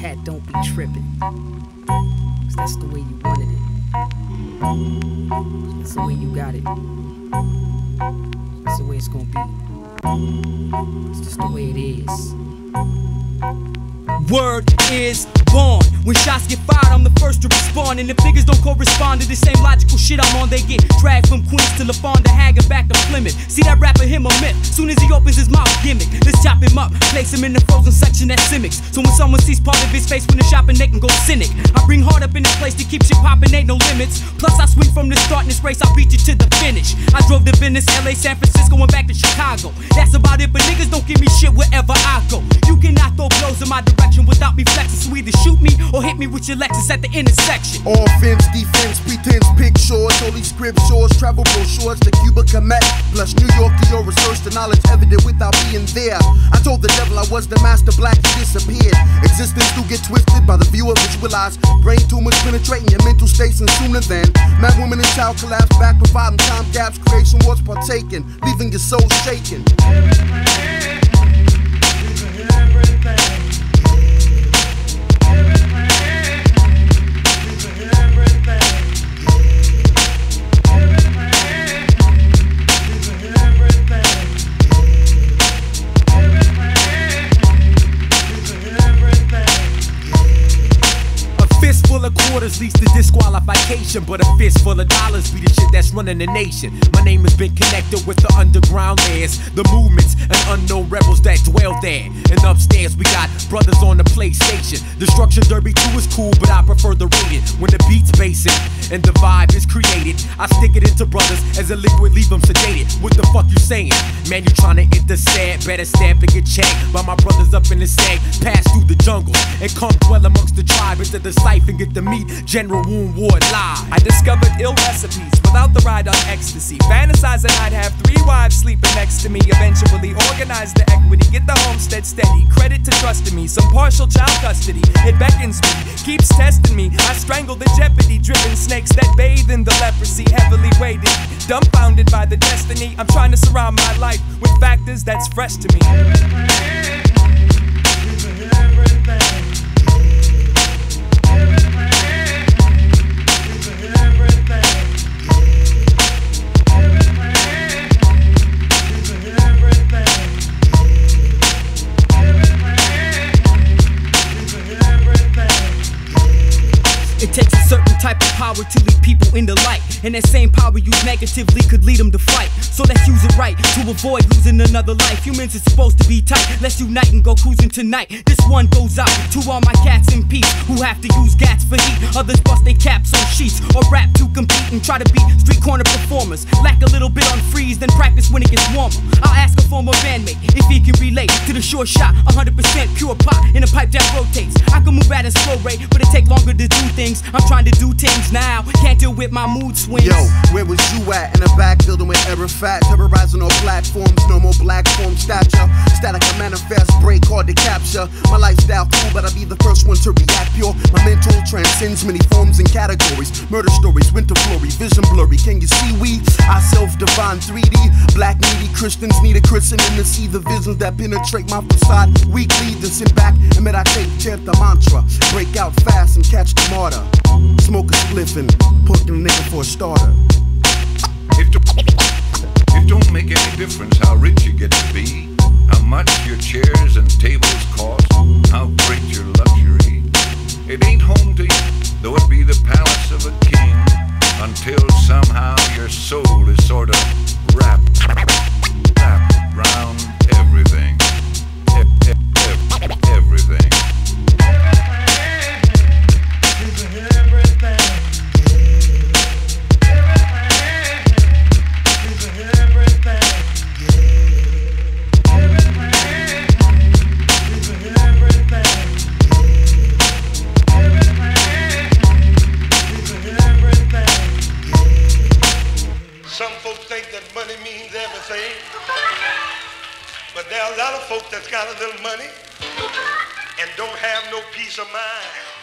hat, don't be tripping. 'Cause that's the way you wanted it. That's the way you got it. That's the way it's gonna be. It's just the way it is. Word is born. When shots get fired, I'm the first to respond. And if niggas don't correspond to the same logical shit I'm on, they get dragged from Queens to LaFonda, Hagen back to Plymouth. See that rapper, him a myth. Soon as he opens his mouth, gimmick. Let's chop him up, place him in the frozen section at Simics. So when someone sees part of his face when they're shopping, they can go cynic. I bring hard up in this place to keep shit popping, ain't no limits. Plus I swing from the start in this race, I'll beat you to the finish. I drove to Venice, LA, San Francisco, and back to Chicago. That's about it, but niggas don't give me shit wherever I go. You cannot throw blows in my direction without me flexing, so either shoot me or hit me with your Lexus at the intersection. Offense, defense, pretense, pictures, holy scriptures, travel brochures to Cuba, Kemet, plus New York to your research, the knowledge evident without being there. I told the devil I was the master black, he disappeared. Existence do get twisted by the viewer visualized. Brain tumors penetrating your mental states, and sooner than man, woman, and child collapse back, providing time gaps, creation was partaken, leaving your soul shaken. Full of quarters leads to disqualification, but a fist full of dollars be the shit that's running the nation. My name has been connected with the underground layers, the movements and unknown rebels that dwell there. And upstairs we got brothers on the PlayStation. Destruction Derby 2 is cool, but I prefer the rated. When the beat's basic and the vibe is created, I stick it into brothers as a liquid, leave them sedated. What the fuck you saying? Man, you tryna intercept, better stamp and get checked by my brothers up in the sag. Pass through the jungle and come dwell amongst the tribe into the cipher and get to meet General Wound Ward live. I discovered ill recipes without the ride on ecstasy. Fantasizing I'd have 3 wives sleeping next to me. Eventually organize the equity, get the homestead steady. Credit to trusting me, some partial child custody. It beckons me, keeps testing me. I strangle the jeopardy-driven snakes that bathe in the leprosy, heavily weighted, dumbfounded by the destiny. I'm trying to surround my life with factors that's fresh to me. It takes a certain type of power to lead people in the light, and that same power used negatively could lead them to fight. So let's use it right to avoid losing another life. Humans are supposed to be tight. Let's unite and go cruising tonight. This one goes out to all my cats in peace who have to use gats for heat. Others bust their caps on sheets or rap to compete and try to be street corner performers. Lack a little bit on freeze, then practice when it gets warmer. I'll ask a former bandmate if he can relate to the short shot, 100% pure pop in a pipe that rotates. I can move at a slow rate, but it take longer to do things. I'm trying to do things now, can't deal with my mood swings. Yo, where was you at? In the back building with error fat, terrorizing all platforms, no more black form stature. Static I manifest, break hard to capture. My lifestyle cool, but I'll be the first one to react pure. My mental transcends many forms and categories. Murder stories, winter flurry, vision blurry. Can you see we? I self-divine 3D. Black needy Christians need a christening to see the visions that penetrate my facade. Weekly, then sit back and meditate, chant the mantra. Break out fast and catch the martyr. Smoke a spliff and put the nigga for a starter. It don't make any difference how rich you get to be, how much your chairs and tables cost, how great your luxury. It ain't home to you, though it be the palace of a king, until somehow your soul is sort of wrapped around everything. Everything. Some folks think that money means everything, but there are a lot of folks that's got a little money and don't have no peace of mind.